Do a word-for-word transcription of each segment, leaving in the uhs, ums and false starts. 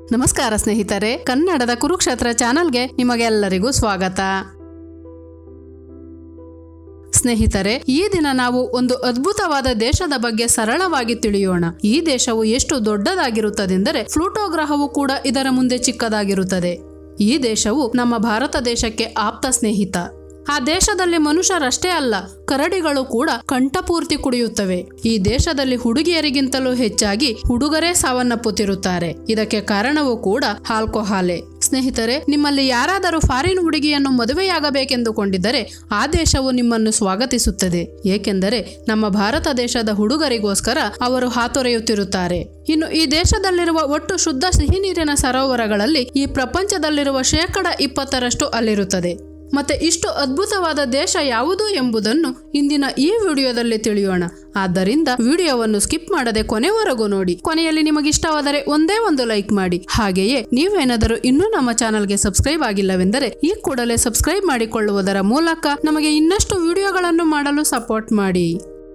ನಮಸ್ಕಾರ ಸ್ನೇಹಿತರೆ, ಕನ್ನಡದ ಕುರುಕ್ಷೇತ್ರ ಚಾನೆಲ್ಗೆ ನಿಮಗೆಲ್ಲರಿಗೂ ಸ್ವಾಗತ. ಸ್ನೇಹಿತರೆ, ಈ ದಿನ ನಾವು ಒಂದು ಅದ್ಭುತವಾದ ದೇಶದ ಬಗ್ಗೆ ಸರಳವಾಗಿ ತಿಳಿಯೋಣ. ಈ ದೇಶವು ಎಷ್ಟು ದೊಡ್ಡದಾಗಿರುತ್ತದೆಂದರೆ ಪ್ಲೂಟೋ ಗ್ರಹವು ಕೂಡ ಇದರ ಮುಂದೆ ಚಿಕ್ಕದಾಗಿರುತ್ತದೆ. ಈ ದೇಶವು ನಮ್ಮ ಭಾರತ ದೇಶಕ್ಕೆ ಆಪ್ತ ಸ್ನೇಹಿತ. ಆ ದೇಶದಲ್ಲಿ ಮನುಷ್ಯರಷ್ಟೇ ಅಲ್ಲ, ಕರಡಿಗಳು ಕೂಡ ಕಂಠಪೂರ್ತಿ ಕುಡಿಯುತ್ತವೆ. ಈ ದೇಶದಲ್ಲಿ ಹುಡುಗಿಯರಿಗಿಂತಲೂ ಹೆಚ್ಚಾಗಿ ಹುಡುಗರೇ ಸಾವನ್ನಪ್ಪುತ್ತಿರುತ್ತಾರೆ. ಇದಕ್ಕೆ ಕಾರಣವೂ ಕೂಡ ಆಲ್ಕೋಹಾಲೇ. ಸ್ನೇಹಿತರೆ, ನಿಮ್ಮಲ್ಲಿ ಯಾರಾದರೂ ಫಾರಿನ್ ಹುಡುಗಿಯನ್ನು ಮದುವೆಯಾಗಬೇಕೆಂದುಕೊಂಡಿದ್ದರೆ ಆ ದೇಶವು ನಿಮ್ಮನ್ನು ಸ್ವಾಗತಿಸುತ್ತದೆ. ಏಕೆಂದರೆ ನಮ್ಮ ಭಾರತ ದೇಶದ ಹುಡುಗರಿಗೋಸ್ಕರ ಅವರು ಹಾತೊರೆಯುತ್ತಿರುತ್ತಾರೆ. ಇನ್ನು ಈ ದೇಶದಲ್ಲಿರುವ ಒಟ್ಟು ಶುದ್ಧ ಸಿಹಿ ನೀರಿನ ಸರೋವರಗಳಲ್ಲಿ ಈ ಪ್ರಪಂಚದಲ್ಲಿರುವ ಶೇಕಡ ಇಪ್ಪತ್ತರಷ್ಟು ಅಲ್ಲಿರುತ್ತದೆ. ಮತ್ತೆ ಇಷ್ಟು ಅದ್ಭುತವಾದ ದೇಶ ಯಾವುದು ಎಂಬುದನ್ನು ಇಂದಿನ ಈ ವಿಡಿಯೋದಲ್ಲಿ ತಿಳಿಯೋಣ. ಆದ್ದರಿಂದ ವಿಡಿಯೋವನ್ನು ಸ್ಕಿಪ್ ಮಾಡದೆ ಕೊನೆವರೆಗೂ ನೋಡಿ. ಕೊನೆಯಲ್ಲಿ ನಿಮಗಿಷ್ಟವಾದರೆ ಒಂದೇ ಒಂದು ಲೈಕ್ ಮಾಡಿ. ಹಾಗೆಯೇ ನೀವೇನಾದರೂ ಇನ್ನೂ ನಮ್ಮ ಚಾನಲ್ಗೆ ಸಬ್ಸ್ಕ್ರೈಬ್ ಆಗಿಲ್ಲವೆಂದರೆ ಈ ಕೂಡಲೇ ಸಬ್ಸ್ಕ್ರೈಬ್ ಮಾಡಿಕೊಳ್ಳುವುದರ ಮೂಲಕ ನಮಗೆ ಇನ್ನಷ್ಟು ವಿಡಿಯೋಗಳನ್ನು ಮಾಡಲು ಸಪೋರ್ಟ್ ಮಾಡಿ.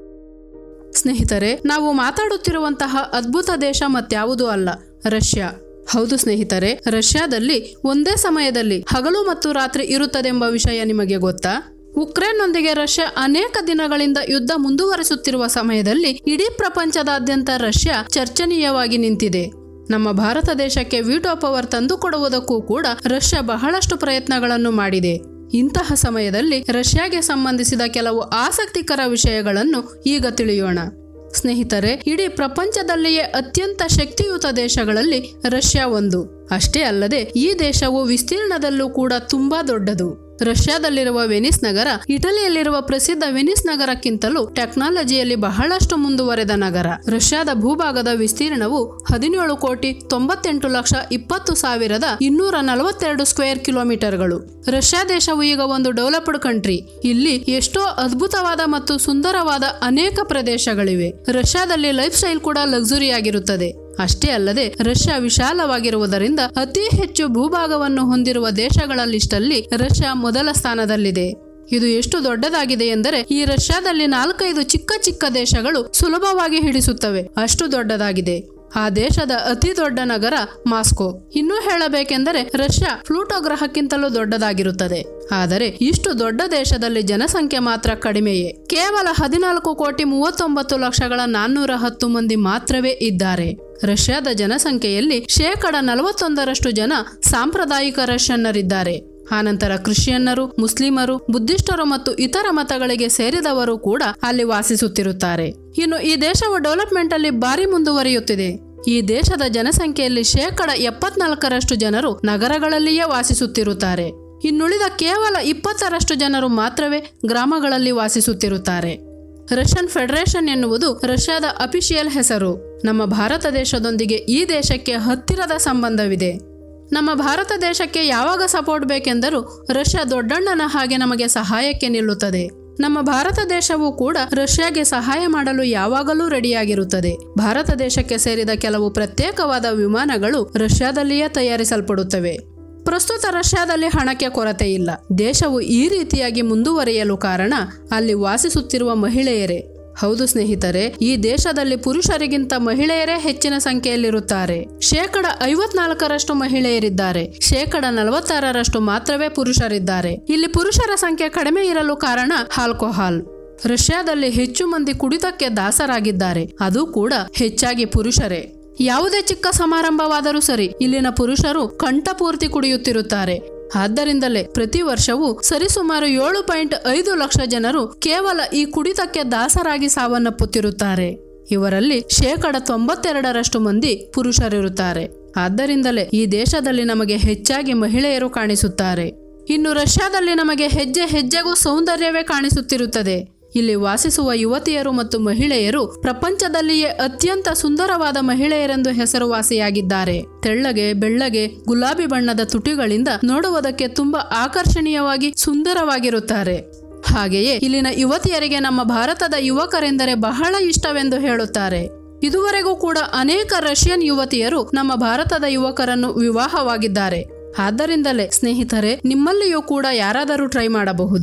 ಸ್ನೇಹಿತರೆ, ನಾವು ಮಾತಾಡುತ್ತಿರುವಂತಹ ಅದ್ಭುತ ದೇಶ ಮತ್ಯಾವುದೂ ಅಲ್ಲ, ರಷ್ಯಾ. ಹೌದು ಸ್ನೇಹಿತರೆ, ರಷ್ಯಾದಲ್ಲಿ ಒಂದೇ ಸಮಯದಲ್ಲಿ ಹಗಲು ಮತ್ತು ರಾತ್ರಿ ಇರುತ್ತದೆಂಬ ವಿಷಯ ನಿಮಗೆ ಗೊತ್ತಾ? ಉಕ್ರೇನ್ನೊಂದಿಗೆ ರಷ್ಯಾ ಅನೇಕ ದಿನಗಳಿಂದ ಯುದ್ಧ ಮುಂದುವರಿಸುತ್ತಿರುವ ಸಮಯದಲ್ಲಿ ಇಡೀ ಪ್ರಪಂಚದಾದ್ಯಂತ ರಷ್ಯಾ ಚರ್ಚನೀಯವಾಗಿ ನಿಂತಿದೆ. ನಮ್ಮ ಭಾರತ ದೇಶಕ್ಕೆ ವೀಟೋ ಪವರ್ ತಂದುಕೊಡುವುದಕ್ಕೂ ಕೂಡ ರಷ್ಯಾ ಬಹಳಷ್ಟು ಪ್ರಯತ್ನಗಳನ್ನು ಮಾಡಿದೆ. ಇಂತಹ ಸಮಯದಲ್ಲಿ ರಷ್ಯಾಗೆ ಸಂಬಂಧಿಸಿದ ಕೆಲವು ಆಸಕ್ತಿಕರ ವಿಷಯಗಳನ್ನು ಈಗ ತಿಳಿಯೋಣ. ಸ್ನೇಹಿತರೆ, ಇಡೀ ಪ್ರಪಂಚದಲ್ಲಿಯೇ ಅತ್ಯಂತ ಶಕ್ತಿಯುತ ದೇಶಗಳಲ್ಲಿ ರಷ್ಯಾ ಒಂದು. ಅಷ್ಟೇ ಅಲ್ಲದೆ ಈ ದೇಶವು ವಿಸ್ತೀರ್ಣದಲ್ಲೂ ಕೂಡ ತುಂಬಾ ದೊಡ್ಡದು. ರಷ್ಯಾದಲ್ಲಿರುವ ವೆನಿಸ್ ನಗರ ಇಟಲಿಯಲ್ಲಿರುವ ಪ್ರಸಿದ್ಧ ವೆನಿಸ್ ನಗರಕ್ಕಿಂತಲೂ ಟೆಕ್ನಾಲಜಿಯಲ್ಲಿ ಬಹಳಷ್ಟು ಮುಂದುವರೆದ ನಗರ. ರಷ್ಯಾದ ಭೂಭಾಗದ ವಿಸ್ತೀರ್ಣವು ಹದಿನೇಳು ಕೋಟಿ ತೊಂಬತ್ತೆಂಟು ಲಕ್ಷ ಇಪ್ಪತ್ತು ಸಾವಿರದ ಇನ್ನೂರ ನಲವತ್ತೆರಡು ಸ್ಕ್ವೇರ್ ಕಿಲೋಮೀಟರ್ಗಳು. ರಷ್ಯಾ ದೇಶವು ಈಗ ಒಂದು ಡೆವಲಪ್ಡ್ ಕಂಟ್ರಿ. ಇಲ್ಲಿ ಎಷ್ಟೋ ಅದ್ಭುತವಾದ ಮತ್ತು ಸುಂದರವಾದ ಅನೇಕ ಪ್ರದೇಶಗಳಿವೆ. ರಷ್ಯಾದಲ್ಲಿ ಲೈಫ್ ಸ್ಟೈಲ್ ಕೂಡ ಲಕ್ಸುರಿ ಆಗಿರುತ್ತದೆ. ಅಷ್ಟೇ ಅಲ್ಲದೆ ರಷ್ಯಾ ವಿಶಾಲವಾಗಿರುವುದರಿಂದ ಅತಿ ಹೆಚ್ಚು ಭೂಭಾಗವನ್ನು ಹೊಂದಿರುವ ದೇಶಗಳ ಲಿಸ್ಟಲ್ಲಿ ರಷ್ಯಾ ಮೊದಲ ಸ್ಥಾನದಲ್ಲಿದೆ. ಇದು ಎಷ್ಟು ದೊಡ್ಡದಾಗಿದೆ ಎಂದರೆ ಈ ರಷ್ಯಾದಲ್ಲಿ ನಾಲ್ಕೈದು ಚಿಕ್ಕ ಚಿಕ್ಕ ದೇಶಗಳು ಸುಲಭವಾಗಿ ಹಿಡಿಸುತ್ತವೆ, ಅಷ್ಟು ದೊಡ್ಡದಾಗಿದೆ. ಆ ದೇಶದ ಅತಿ ದೊಡ್ಡ ನಗರ ಮಾಸ್ಕೋ. ಇನ್ನೂ ಹೇಳಬೇಕೆಂದರೆ ರಷ್ಯಾ ಪ್ಲೂಟೋ ಗ್ರಹಕ್ಕಿಂತಲೂ ದೊಡ್ಡದಾಗಿರುತ್ತದೆ. ಆದರೆ ಇಷ್ಟು ದೊಡ್ಡ ದೇಶದಲ್ಲಿ ಜನಸಂಖ್ಯೆ ಮಾತ್ರ ಕಡಿಮೆಯೇ. ಕೇವಲ ಹದಿನಾಲ್ಕು ಕೋಟಿ ಮೂವತ್ತೊಂಬತ್ತು ಲಕ್ಷಗಳ ನಾನ್ನೂರ ಹತ್ತು ಮಂದಿ ಮಾತ್ರವೇ ಇದ್ದಾರೆ. ರಷ್ಯಾದ ಜನಸಂಖ್ಯೆಯಲ್ಲಿ ಶೇಕಡ ನಲವತ್ತೊಂದರಷ್ಟು ಜನ ಸಾಂಪ್ರದಾಯಿಕ ರಷ್ಯನ್ನರಿದ್ದಾರೆ. ಆನಂತರ ಕ್ರಿಶ್ಚಿಯನ್ನರು, ಮುಸ್ಲಿಮರು, ಬುದ್ಧಿಸ್ಟರು ಮತ್ತು ಇತರ ಮತಗಳಿಗೆ ಸೇರಿದವರು ಕೂಡ ಅಲ್ಲಿ ವಾಸಿಸುತ್ತಿರುತ್ತಾರೆ. ಇನ್ನು ಈ ದೇಶವು ಡೆವಲಪ್ಮೆಂಟ್ ಅಲ್ಲಿ ಭಾರಿ ಮುಂದುವರಿಯುತ್ತಿದೆ. ಈ ದೇಶದ ಜನಸಂಖ್ಯೆಯಲ್ಲಿ ಶೇಕಡ ಎಪ್ಪತ್ನಾಲ್ಕರಷ್ಟು ಜನರು ನಗರಗಳಲ್ಲಿಯೇ ವಾಸಿಸುತ್ತಿರುತ್ತಾರೆ. ಇನ್ನುಳಿದ ಕೇವಲ ಇಪ್ಪತ್ತರಷ್ಟು ಜನರು ಮಾತ್ರವೇ ಗ್ರಾಮಗಳಲ್ಲಿ ವಾಸಿಸುತ್ತಿರುತ್ತಾರೆ. ರಷ್ಯನ್ ಫೆಡರೇಷನ್ ಎನ್ನುವುದು ರಷ್ಯಾದ ಅಫಿಷಿಯಲ್ ಹೆಸರು. ನಮ್ಮ ಭಾರತ ದೇಶದೊಂದಿಗೆ ಈ ದೇಶಕ್ಕೆ ಹತ್ತಿರದ ಸಂಬಂಧವಿದೆ. ನಮ್ಮ ಭಾರತ ದೇಶಕ್ಕೆ ಯಾವಾಗ ಸಪೋರ್ಟ್ ಬೇಕೆಂದರೂ ರಷ್ಯಾ ದೊಡ್ಡಣ್ಣನ ಹಾಗೆ ನಮಗೆ ಸಹಾಯಕ್ಕೆ ನಿಲ್ಲುತ್ತದೆ. ನಮ್ಮ ಭಾರತ ದೇಶವು ಕೂಡ ರಷ್ಯಾಗೆ ಸಹಾಯ ಮಾಡಲು ಯಾವಾಗಲೂ ರೆಡಿಯಾಗಿರುತ್ತದೆ. ಭಾರತ ದೇಶಕ್ಕೆ ಸೇರಿದ ಕೆಲವು ಪ್ರತ್ಯೇಕವಾದ ವಿಮಾನಗಳು ರಷ್ಯಾದಲ್ಲಿಯೇ ತಯಾರಿಸಲ್ಪಡುತ್ತವೆ. ಪ್ರಸ್ತುತ ರಷ್ಯಾದಲ್ಲಿ ಹಣಕ್ಕೆ ಕೊರತೆ ಇಲ್ಲ. ದೇಶವು ಈ ರೀತಿಯಾಗಿ ಮುಂದುವರಿಯಲು ಕಾರಣ ಅಲ್ಲಿ ವಾಸಿಸುತ್ತಿರುವ ಮಹಿಳೆಯರೇ. ಹೌದು ಸ್ನೇಹಿತರೆ, ಈ ದೇಶದಲ್ಲಿ ಪುರುಷರಿಗಿಂತ ಮಹಿಳೆಯರೇ ಹೆಚ್ಚಿನ ಸಂಖ್ಯೆಯಲ್ಲಿರುತ್ತಾರೆ. ಶೇಕಡ ಐವತ್ನಾಲ್ಕರಷ್ಟು ಮಹಿಳೆಯರಿದ್ದಾರೆ, ಶೇಕಡ ನಲವತ್ತಾರರಷ್ಟು ಮಾತ್ರವೇ ಪುರುಷರಿದ್ದಾರೆ. ಇಲ್ಲಿ ಪುರುಷರ ಸಂಖ್ಯೆ ಕಡಿಮೆ ಇರಲು ಕಾರಣ ಆಲ್ಕೋಹಾಲ್. ರಷ್ಯಾದಲ್ಲಿ ಹೆಚ್ಚು ಮಂದಿ ಕುಡಿತಕ್ಕೆ ದಾಸರಾಗಿದ್ದಾರೆ, ಅದು ಕೂಡ ಹೆಚ್ಚಾಗಿ ಪುರುಷರೇ. ಯಾವುದೇ ಚಿಕ್ಕ ಸಮಾರಂಭವಾದರೂ ಸರಿ, ಇಲ್ಲಿನ ಪುರುಷರು ಕಂಠಪೂರ್ತಿ ಕುಡಿಯುತ್ತಿರುತ್ತಾರೆ. ಆದ್ದರಿಂದಲೇ ಪ್ರತಿ ವರ್ಷವೂ ಸರಿಸುಮಾರು ಏಳು ಪಾಯಿಂಟ್ ಐದು ಲಕ್ಷ ಜನರು ಕೇವಲ ಈ ಕುಡಿತಕ್ಕೆ ದಾಸರಾಗಿ ಸಾವನ್ನಪ್ಪುತ್ತಿರುತ್ತಾರೆ. ಇವರಲ್ಲಿ ಶೇಕಡ ತೊಂಬತ್ತೆರಡರಷ್ಟು ಮಂದಿ ಪುರುಷರಿರುತ್ತಾರೆ. ಆದ್ದರಿಂದಲೇ ಈ ದೇಶದಲ್ಲಿ ನಮಗೆ ಹೆಚ್ಚಾಗಿ ಮಹಿಳೆಯರು ಕಾಣಿಸುತ್ತಾರೆ. ಇನ್ನು ರಷ್ಯಾದಲ್ಲಿ ನಮಗೆ ಹೆಜ್ಜೆ ಹೆಜ್ಜೆಗೂ ಸೌಂದರ್ಯವೇ ಕಾಣಿಸುತ್ತಿರುತ್ತದೆ. ಇಲ್ಲಿ ವಾಸಿಸುವ ಯುವತಿಯರು ಮತ್ತು ಮಹಿಳೆಯರು ಪ್ರಪಂಚದಲ್ಲಿಯೇ ಅತ್ಯಂತ ಸುಂದರವಾದ ಮಹಿಳೆಯರೆಂದು ಹೆಸರುವಾಸಿಯಾಗಿದ್ದಾರೆ. ತೆಳ್ಳಗೆ, ಬೆಳ್ಳಗೆ, ಗುಲಾಬಿ ಬಣ್ಣದ ತುಟಿಗಳಿಂದ ನೋಡುವುದಕ್ಕೆ ತುಂಬಾ ಆಕರ್ಷಣೀಯವಾಗಿ ಸುಂದರವಾಗಿರುತ್ತಾರೆ. ಹಾಗೆಯೇ ಇಲ್ಲಿನ ಯುವತಿಯರಿಗೆ ನಮ್ಮ ಭಾರತದ ಯುವಕರೆಂದರೆ ಬಹಳ ಇಷ್ಟವೆಂದು ಹೇಳುತ್ತಾರೆ. ಇದುವರೆಗೂ ಕೂಡ ಅನೇಕ ರಷ್ಯನ್ ಯುವತಿಯರು ನಮ್ಮ ಭಾರತದ ಯುವಕರನ್ನು ವಿವಾಹವಾಗಿದ್ದಾರೆ. ಆದ್ದರಿಂದಲೇ ಸ್ನೇಹಿತರೆ, ನಿಮ್ಮಲ್ಲಿಯೂ ಕೂಡ ಯಾರಾದರೂ ಟ್ರೈ ಮಾಡಬಹುದು.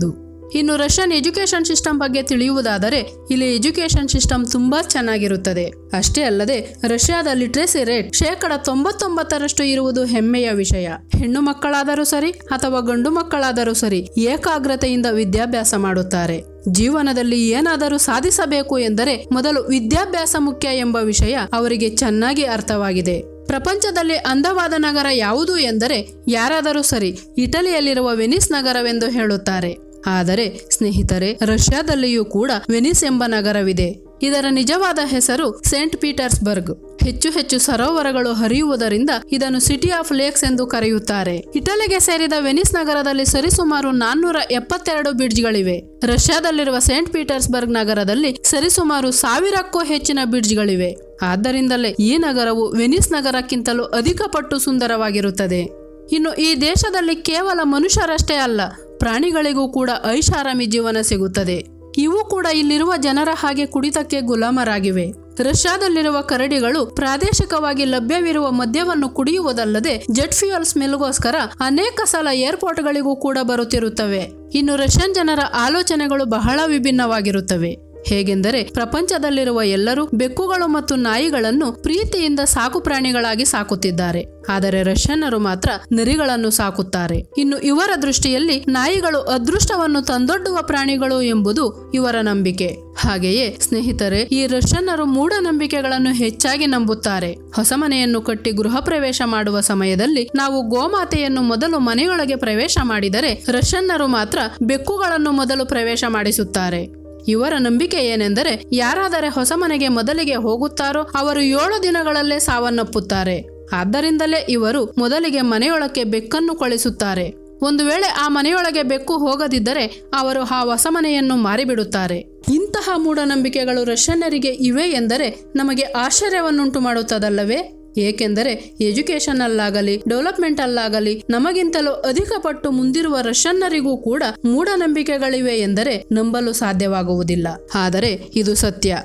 ಇನ್ನು ರಷ್ಯನ್ ಎಜುಕೇಶನ್ ಸಿಸ್ಟಮ್ ಬಗ್ಗೆ ತಿಳಿಯುವುದಾದರೆ ಇಲ್ಲಿ ಎಜುಕೇಶನ್ ಸಿಸ್ಟಮ್ ತುಂಬಾ ಚೆನ್ನಾಗಿರುತ್ತದೆ. ಅಷ್ಟೇ ಅಲ್ಲದೆ ರಷ್ಯಾದ ಲಿಟ್ರಸಿ ರೇಟ್ ಶೇಕಡ ತೊಂಬತ್ತೊಂಬತ್ತರಷ್ಟು ಇರುವುದು ಹೆಮ್ಮೆಯ ವಿಷಯ. ಹೆಣ್ಣು ಮಕ್ಕಳಾದರೂ ಸರಿ ಅಥವಾ ಗಂಡು ಮಕ್ಕಳಾದರೂ ಸರಿ ಏಕಾಗ್ರತೆಯಿಂದ ವಿದ್ಯಾಭ್ಯಾಸ ಮಾಡುತ್ತಾರೆ. ಜೀವನದಲ್ಲಿ ಏನಾದರೂ ಸಾಧಿಸಬೇಕು ಎಂದರೆ ಮೊದಲು ವಿದ್ಯಾಭ್ಯಾಸ ಮುಖ್ಯ ಎಂಬ ವಿಷಯ ಅವರಿಗೆ ಚೆನ್ನಾಗಿ ಅರ್ಥವಾಗಿದೆ. ಪ್ರಪಂಚದಲ್ಲಿ ಅಂದವಾದ ನಗರ ಯಾವುದು ಎಂದರೆ ಯಾರಾದರೂ ಸರಿ ಇಟಲಿಯಲ್ಲಿರುವ ವೆನಿಸ್ ನಗರವೆಂದು ಹೇಳುತ್ತಾರೆ. ಆದರೆ ಸ್ನೇಹಿತರೆ, ರಷ್ಯಾದಲ್ಲಿಯೂ ಕೂಡ ವೆನಿಸ್ ಎಂಬ ನಗರವಿದೆ. ಇದರ ನಿಜವಾದ ಹೆಸರು ಸೇಂಟ್ ಪೀಟರ್ಸ್ಬರ್ಗ್. ಹೆಚ್ಚು ಹೆಚ್ಚು ಸರೋವರಗಳು ಹರಿಯುವುದರಿಂದ ಇದನ್ನು ಸಿಟಿ ಆಫ್ ಲೇಕ್ಸ್ ಎಂದು ಕರೆಯುತ್ತಾರೆ. ಇಟಲಿಗೆ ಸೇರಿದ ವೆನಿಸ್ ನಗರದಲ್ಲಿ ಸರಿಸುಮಾರು ನಾನ್ನೂರ ಎಪ್ಪತ್ತೆರಡು ಬ್ರಿಡ್ಜ್ಗಳಿವೆ. ರಷ್ಯಾದಲ್ಲಿರುವ ಸೇಂಟ್ ಪೀಟರ್ಸ್ಬರ್ಗ್ ನಗರದಲ್ಲಿ ಸರಿಸುಮಾರು ಸಾವಿರಕ್ಕೂ ಹೆಚ್ಚಿನ ಬ್ರಿಡ್ಜ್ಗಳಿವೆ. ಆದ್ದರಿಂದಲೇ ಈ ನಗರವು ವೆನಿಸ್ ನಗರಕ್ಕಿಂತಲೂ ಅಧಿಕ ಪಟ್ಟು ಸುಂದರವಾಗಿರುತ್ತದೆ. ಇನ್ನು ಈ ದೇಶದಲ್ಲಿ ಕೇವಲ ಮನುಷ್ಯರಷ್ಟೇ ಅಲ್ಲ, ಪ್ರಾಣಿಗಳಿಗೂ ಕೂಡ ಐಷಾರಾಮಿ ಜೀವನ ಸಿಗುತ್ತದೆ. ಇವು ಕೂಡ ಇಲ್ಲಿರುವ ಜನರ ಹಾಗೆ ಕುಡಿತಕ್ಕೆ ಗುಲಾಮರಾಗಿವೆ. ರಷ್ಯಾದಲ್ಲಿರುವ ಕರಡಿಗಳು ಪ್ರಾದೇಶಿಕವಾಗಿ ಲಭ್ಯವಿರುವ ಮದ್ಯವನ್ನು ಕುಡಿಯುವುದಲ್ಲದೆ ಜೆಟ್ ಫ್ಯೂಯಲ್ ಸ್ಮೆಲ್ಗೋಸ್ಕರ ಅನೇಕ ಸಲ ಏರ್ಪೋರ್ಟ್ಗಳಿಗೂ ಕೂಡ ಬರುತ್ತಿರುತ್ತವೆ. ಇನ್ನು ರಷ್ಯನ್ ಜನರ ಆಲೋಚನೆಗಳು ಬಹಳ ವಿಭಿನ್ನವಾಗಿರುತ್ತವೆ. ಹೇಗೆಂದರೆ ಪ್ರಪಂಚದಲ್ಲಿರುವ ಎಲ್ಲರೂ ಬೆಕ್ಕುಗಳು ಮತ್ತು ನಾಯಿಗಳನ್ನು ಪ್ರೀತಿಯಿಂದ ಸಾಕು ಪ್ರಾಣಿಗಳಾಗಿ ಸಾಕುತ್ತಿದ್ದಾರೆ. ಆದರೆ ರಷ್ಯನ್ನರು ಮಾತ್ರ ನರಿಗಳನ್ನು ಸಾಕುತ್ತಾರೆ. ಇನ್ನು ಇವರ ದೃಷ್ಟಿಯಲ್ಲಿ ನಾಯಿಗಳು ಅದೃಷ್ಟವನ್ನು ತಂದೊಡ್ಡುವ ಪ್ರಾಣಿಗಳು ಎಂಬುದು ಇವರ ನಂಬಿಕೆ. ಹಾಗೆಯೇ ಸ್ನೇಹಿತರೆ, ಈ ರಷ್ಯನ್ನರು ಮೂಢನಂಬಿಕೆಗಳನ್ನು ಹೆಚ್ಚಾಗಿ ನಂಬುತ್ತಾರೆ. ಹೊಸ ಮನೆಯನ್ನು ಕಟ್ಟಿ ಗೃಹ ಪ್ರವೇಶ ಮಾಡುವ ಸಮಯದಲ್ಲಿ ನಾವು ಗೋಮಾತೆಯನ್ನು ಮೊದಲು ಮನೆಯೊಳಗೆ ಪ್ರವೇಶ ಮಾಡಿದರೆ ರಷ್ಯನ್ನರು ಮಾತ್ರ ಬೆಕ್ಕುಗಳನ್ನು ಮೊದಲು ಪ್ರವೇಶ ಮಾಡಿಸುತ್ತಾರೆ. ಇವರ ನಂಬಿಕೆ ಏನೆಂದರೆ ಯಾರಾದರೆ ಹೊಸ ಮನೆಗೆ ಮೊದಲಿಗೆ ಹೋಗುತ್ತಾರೋ ಅವರು ಏಳು ದಿನಗಳಲ್ಲೇ ಸಾವನ್ನಪ್ಪುತ್ತಾರೆ. ಆದ್ದರಿಂದಲೇ ಇವರು ಮೊದಲಿಗೆ ಮನೆಯೊಳಕ್ಕೆ ಬೆಕ್ಕನ್ನು ಕಳಿಸುತ್ತಾರೆ. ಒಂದು ವೇಳೆ ಆ ಮನೆಯೊಳಗೆ ಬೆಕ್ಕು ಹೋಗದಿದ್ದರೆ ಅವರು ಆ ಹೊಸ ಮನೆಯನ್ನು ಮಾರಿಬಿಡುತ್ತಾರೆ. ಇಂತಹ ಮೂಢನಂಬಿಕೆಗಳು ರಷ್ಯನ್ನರಿಗೆ ಇವೆ ಎಂದರೆ ನಮಗೆ ಆಶ್ಚರ್ಯವನ್ನುಂಟು ಮಾಡುತ್ತದಲ್ಲವೇ? ಏಕೆಂದರೆ ಎಜುಕೇಶನ್ ಅಲ್ಲಾಗಲಿ ಡೆವಲಪ್ಮೆಂಟ್ ಅಲ್ಲಾಗಲಿ ನಮಗಿಂತಲೂ ಅಧಿಕ ಪಟ್ಟು ಮುಂದಿರುವ ರಷ್ಯನ್ನರಿಗೂ ಕೂಡ ಮೂಢನಂಬಿಕೆಗಳಿವೆ ಎಂದರೆ ನಂಬಲು ಸಾಧ್ಯವಾಗುವುದಿಲ್ಲ. ಆದರೆ ಇದು ಸತ್ಯ.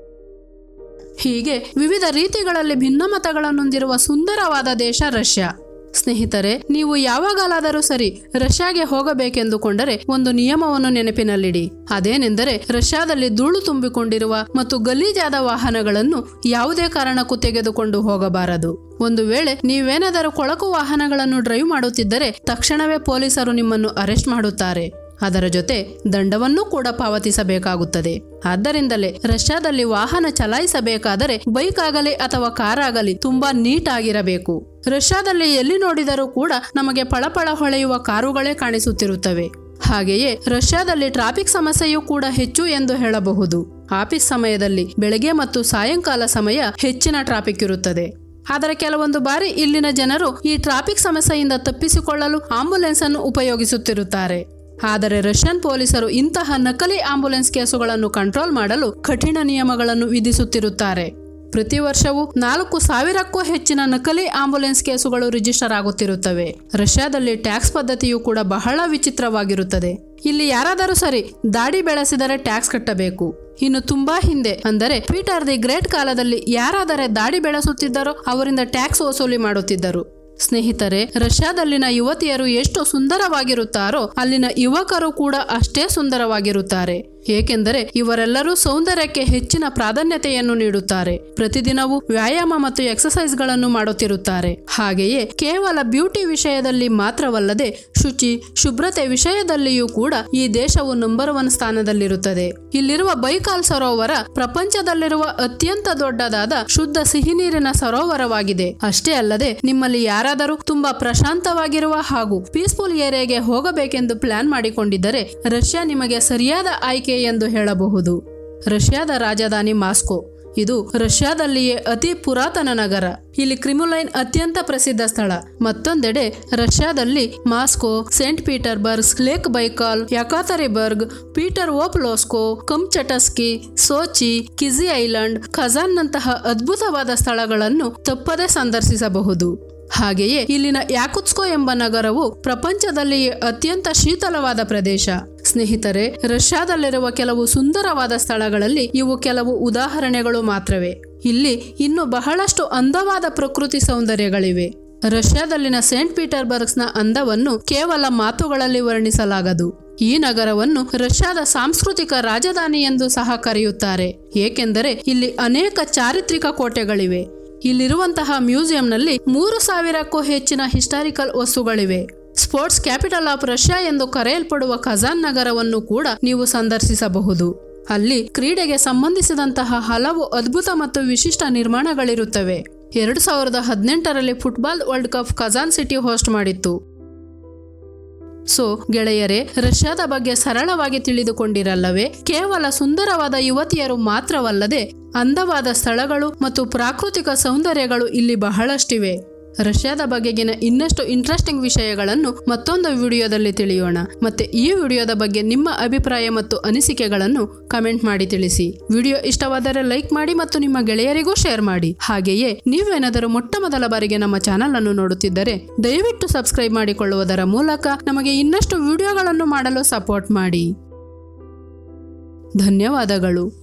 ಹೀಗೆ ವಿವಿಧ ರೀತಿಗಳಲ್ಲಿ ಭಿನ್ನಮತಗಳನ್ನು ಹೊಂದಿರುವ ಸುಂದರವಾದ ದೇಶ ರಷ್ಯಾ. ಸ್ನೇಹಿತರೆ, ನೀವು ಯಾವಾಗಲಾದರೂ ಸರಿ ರಷ್ಯಾಗೆ ಹೋಗಬೇಕೆಂದುಕೊಂಡರೆ ಒಂದು ನಿಯಮವನ್ನು ನೆನಪಿನಲ್ಲಿಡಿ. ಅದೇನೆಂದರೆ ರಷ್ಯಾದಲ್ಲಿ ಧೂಳು ತುಂಬಿಕೊಂಡಿರುವ ಮತ್ತು ಗಲೀಜಾದ ವಾಹನಗಳನ್ನು ಯಾವುದೇ ಕಾರಣಕ್ಕೂ ತೆಗೆದುಕೊಂಡು ಹೋಗಬಾರದು. ಒಂದು ವೇಳೆ ನೀವೇನಾದರೂ ಕೊಳಕು ವಾಹನಗಳನ್ನು ಡ್ರೈವ್ ಮಾಡುತ್ತಿದ್ದರೆ ತಕ್ಷಣವೇ ಪೊಲೀಸರು ನಿಮ್ಮನ್ನು ಅರೆಸ್ಟ್ ಮಾಡುತ್ತಾರೆ. ಅದರ ಜೊತೆ ದಂಡವನ್ನೂ ಕೂಡ ಪಾವತಿಸಬೇಕಾಗುತ್ತದೆ. ಆದ್ದರಿಂದಲೇ ರಷ್ಯಾದಲ್ಲಿ ವಾಹನ ಚಲಾಯಿಸಬೇಕಾದರೆ ಬೈಕ್ ಆಗಲಿ ಅಥವಾ ಕಾರ್ ಆಗಲಿ ತುಂಬಾ ನೀಟ್ ಆಗಿರಬೇಕು. ರಷ್ಯಾದಲ್ಲಿ ಎಲ್ಲಿ ನೋಡಿದರೂ ಕೂಡ ನಮಗೆ ಪಳಪಳ ಹೊಳೆಯುವ ಕಾರುಗಳೇ ಕಾಣಿಸುತ್ತಿರುತ್ತವೆ. ಹಾಗೆಯೇ ರಷ್ಯಾದಲ್ಲಿ ಟ್ರಾಫಿಕ್ ಸಮಸ್ಯೆಯೂ ಕೂಡ ಹೆಚ್ಚು ಎಂದು ಹೇಳಬಹುದು. ಆಫೀಸ್ ಸಮಯದಲ್ಲಿ ಬೆಳಗ್ಗೆ ಮತ್ತು ಸಾಯಂಕಾಲ ಸಮಯ ಹೆಚ್ಚಿನ ಟ್ರಾಫಿಕ್ ಇರುತ್ತದೆ. ಆದರೆ ಕೆಲವೊಂದು ಬಾರಿ ಇಲ್ಲಿನ ಜನರು ಈ ಟ್ರಾಫಿಕ್ ಸಮಸ್ಯೆಯಿಂದ ತಪ್ಪಿಸಿಕೊಳ್ಳಲು ಆಂಬ್ಯುಲೆನ್ಸ್ ಅನ್ನು ಉಪಯೋಗಿಸುತ್ತಿರುತ್ತಾರೆ. ಆದರೆ ರಷ್ಯನ್ ಪೊಲೀಸರು ಇಂತಹ ನಕಲಿ ಆಂಬ್ಯುಲೆನ್ಸ್ ಕೇಸುಗಳನ್ನು ಕಂಟ್ರೋಲ್ ಮಾಡಲು ಕಠಿಣ ನಿಯಮಗಳನ್ನು ವಿಧಿಸುತ್ತಿರುತ್ತಾರೆ. ಪ್ರತಿ ವರ್ಷವೂ ನಾಲ್ಕು ಸಾವಿರಕ್ಕೂ ಹೆಚ್ಚಿನ ನಕಲಿ ಆಂಬ್ಯುಲೆನ್ಸ್ ಕೇಸುಗಳು ರಿಜಿಸ್ಟರ್ ಆಗುತ್ತಿರುತ್ತವೆ. ರಷ್ಯಾದಲ್ಲಿ ಟ್ಯಾಕ್ಸ್ ಪದ್ಧತಿಯು ಕೂಡ ಬಹಳ ವಿಚಿತ್ರವಾಗಿರುತ್ತದೆ. ಇಲ್ಲಿ ಯಾರಾದರೂ ಸರಿ ದಾಡಿ ಬೆಳೆಸಿದರೆ ಟ್ಯಾಕ್ಸ್ ಕಟ್ಟಬೇಕು. ಇನ್ನು ತುಂಬಾ ಹಿಂದೆ ಅಂದರೆ ಪೀಟರ್ ದಿ ಗ್ರೇಟ್ ಕಾಲದಲ್ಲಿ ಯಾರಾದರೆ ದಾಡಿ ಬೆಳೆಸುತ್ತಿದ್ದರೋ ಅವರಿಂದ ಟ್ಯಾಕ್ಸ್ ವಸೂಲಿ ಮಾಡುತ್ತಿದ್ದರು. ಸ್ನೇಹಿತರೆ, ರಷ್ಯಾದಲ್ಲಿನ ಯುವತಿಯರು ಎಷ್ಟು ಸುಂದರವಾಗಿರುತ್ತಾರೋ ಅಲ್ಲಿನ ಯುವಕರು ಕೂಡ ಅಷ್ಟೇ ಸುಂದರವಾಗಿರುತ್ತಾರೆ. ಏಕೆಂದರೆ ಇವರೆಲ್ಲರೂ ಸೌಂದರ್ಯಕ್ಕೆ ಹೆಚ್ಚಿನ ಪ್ರಾಧಾನ್ಯತೆಯನ್ನು ನೀಡುತ್ತಾರೆ. ಪ್ರತಿದಿನವೂ ವ್ಯಾಯಾಮ ಮತ್ತು ಎಕ್ಸರ್ಸೈಸ್ ಗಳನ್ನು ಮಾಡುತ್ತಿರುತ್ತಾರೆ. ಹಾಗೆಯೇ ಕೇವಲ ಬ್ಯೂಟಿ ವಿಷಯದಲ್ಲಿ ಮಾತ್ರವಲ್ಲದೆ ಶುಚಿ ಶುಭ್ರತೆ ವಿಷಯದಲ್ಲಿಯೂ ಕೂಡ ಈ ದೇಶವು ನಂಬರ್ ಒನ್ ಸ್ಥಾನದಲ್ಲಿರುತ್ತದೆ. ಇಲ್ಲಿರುವ ಬೈಕಾಲ್ ಸರೋವರ ಪ್ರಪಂಚದಲ್ಲಿರುವ ಅತ್ಯಂತ ದೊಡ್ಡದಾದ ಶುದ್ಧ ಸಿಹಿ ನೀರಿನ ಸರೋವರವಾಗಿದೆ. ಅಷ್ಟೇ ಅಲ್ಲದೆ ನಿಮ್ಮಲ್ಲಿ ಯಾರಾದರೂ ತುಂಬಾ ಪ್ರಶಾಂತವಾಗಿರುವ ಹಾಗೂ ಪೀಸ್ಫುಲ್ ಏರಿಯಾಗೆ ಹೋಗಬೇಕೆಂದು ಪ್ಲಾನ್ ಮಾಡಿಕೊಂಡಿದ್ದರೆ ರಷ್ಯಾ ನಿಮಗೆ ಸರಿಯಾದ ಆಯ್ಕೆ ಎಂದು ಹೇಳಬಹುದು. ರಷ್ಯಾದ ರಾಜಧಾನಿ ಮಾಸ್ಕೋ. ಇದು ರಷ್ಯಾದಲ್ಲಿಯೇ ಅತಿ ಪುರಾತನ ನಗರ. ಇಲ್ಲಿ ಕ್ರಿಮ್ಲೈನ್ ಅತ್ಯಂತ ಪ್ರಸಿದ್ಧ ಸ್ಥಳ. ಮತ್ತೊಂದೆಡೆ ರಷ್ಯಾದಲ್ಲಿ Moscow, Saint Petersburg, lake Baikal, Yekaterinburg, Petropavlovsk, Kamchatsky, Sochi, Kizhi island, Kazan ನಂತಹ ಅದ್ಭುತವಾದ ಸ್ಥಳಗಳನ್ನು ತಪ್ಪದೇ ಸಂದರ್ಶಿಸಬಹುದು. ಹಾಗೆಯೇ ಇಲ್ಲಿನ ಯಾಕುತ್ಸ್ಕೋ ಎಂಬ ನಗರವು ಪ್ರಪಂಚದಲ್ಲಿಯೇ ಅತ್ಯಂತ ಶೀತಲವಾದ ಪ್ರದೇಶ. ಸ್ನೇಹಿತರೆ, ರಷ್ಯಾದಲ್ಲಿರುವ ಕೆಲವು ಸುಂದರವಾದ ಸ್ಥಳಗಳಲ್ಲಿ ಇವು ಕೆಲವು ಉದಾಹರಣೆಗಳು ಮಾತ್ರವೇ. ಇಲ್ಲಿ ಇನ್ನು ಬಹಳಷ್ಟು ಅಂದವಾದ ಪ್ರಕೃತಿ ಸೌಂದರ್ಯಗಳಿವೆ. ರಷ್ಯಾದಲ್ಲಿನ ಸೇಂಟ್ ಪೀಟರ್ಬರ್ಗ್ಸ್ನ ಅಂದವನ್ನು ಕೇವಲ ಮಾತುಗಳಲ್ಲಿ ವರ್ಣಿಸಲಾಗದು. ಈ ನಗರವನ್ನು ರಷ್ಯಾದ ಸಾಂಸ್ಕೃತಿಕ ರಾಜಧಾನಿ ಎಂದು ಸಹ ಕರೆಯುತ್ತಾರೆ, ಏಕೆಂದರೆ ಇಲ್ಲಿ ಅನೇಕ ಚಾರಿತ್ರಿಕ ಕೋಟೆಗಳಿವೆ. ಇಲ್ಲಿರುವಂತಹ ಮ್ಯೂಸಿಯಂನಲ್ಲಿ ಮೂರು ಸಾವಿರಕ್ಕೂ ಹೆಚ್ಚಿನ ಹಿಸ್ಟಾರಿಕಲ್ ವಸ್ತುಗಳಿವೆ. ಸ್ಪೋರ್ಟ್ಸ್ ಕ್ಯಾಪಿಟಲ್ ಆಫ್ ರಷ್ಯಾ ಎಂದು ಕರೆಯಲ್ಪಡುವ ಕಜಾನ್ ನಗರವನ್ನು ಕೂಡ ನೀವು ಸಂದರ್ಶಿಸಬಹುದು. ಅಲ್ಲಿ ಕ್ರೀಡೆಗೆ ಸಂಬಂಧಿಸಿದಂತಹ ಹಲವು ಅದ್ಭುತ ಮತ್ತು ವಿಶಿಷ್ಟ ನಿರ್ಮಾಣಗಳಿರುತ್ತವೆ. ಎರಡು ಸಾವಿರದ ಹದಿನೆಂಟರಲ್ಲಿ football world cup Kazan city host ಮಾಡಿತ್ತು. ಸೊ ಗೆಳೆಯರೇ, ರಷ್ಯಾದ ಬಗ್ಗೆ ಸರಳವಾಗಿ ತಿಳಿದುಕೊಂಡಿರಲ್ಲವೇ? ಕೇವಲ ಸುಂದರವಾದ ಯುವತಿಯರು ಮಾತ್ರವಲ್ಲದೆ ಅಂದವಾದ ಸ್ಥಳಗಳು ಮತ್ತು ಪ್ರಾಕೃತಿಕ ಸೌಂದರ್ಯಗಳು ಇಲ್ಲಿ ಬಹಳಷ್ಟಿವೆ. ರಷ್ಯಾದ ಬಗೆಗಿನ ಇನ್ನಷ್ಟು ಇಂಟ್ರೆಸ್ಟಿಂಗ್ ವಿಷಯಗಳನ್ನು ಮತ್ತೊಂದು ವಿಡಿಯೋದಲ್ಲಿ ತಿಳಿಯೋಣ. ಮತ್ತೆ ಈ ವಿಡಿಯೋದ ಬಗ್ಗೆ ನಿಮ್ಮ ಅಭಿಪ್ರಾಯ ಮತ್ತು ಅನಿಸಿಕೆಗಳನ್ನು ಕಮೆಂಟ್ ಮಾಡಿ ತಿಳಿಸಿ. ವಿಡಿಯೋ ಇಷ್ಟವಾದರೆ ಲೈಕ್ ಮಾಡಿ ಮತ್ತು ನಿಮ್ಮ ಗೆಳೆಯರಿಗೂ ಶೇರ್ ಮಾಡಿ. ಹಾಗೆಯೇ ನೀವೇನಾದರೂ ಮೊಟ್ಟ ಮೊದಲ ಬಾರಿಗೆ ನಮ್ಮ ಚಾನಲ್ ಅನ್ನು ನೋಡುತ್ತಿದ್ದರೆ ದಯವಿಟ್ಟು ಸಬ್ಸ್ಕ್ರೈಬ್ ಮಾಡಿಕೊಳ್ಳುವುದರ ಮೂಲಕ ನಮಗೆ ಇನ್ನಷ್ಟು ವಿಡಿಯೋಗಳನ್ನು ಮಾಡಲು ಸಪೋರ್ಟ್ ಮಾಡಿ. ಧನ್ಯವಾದಗಳು.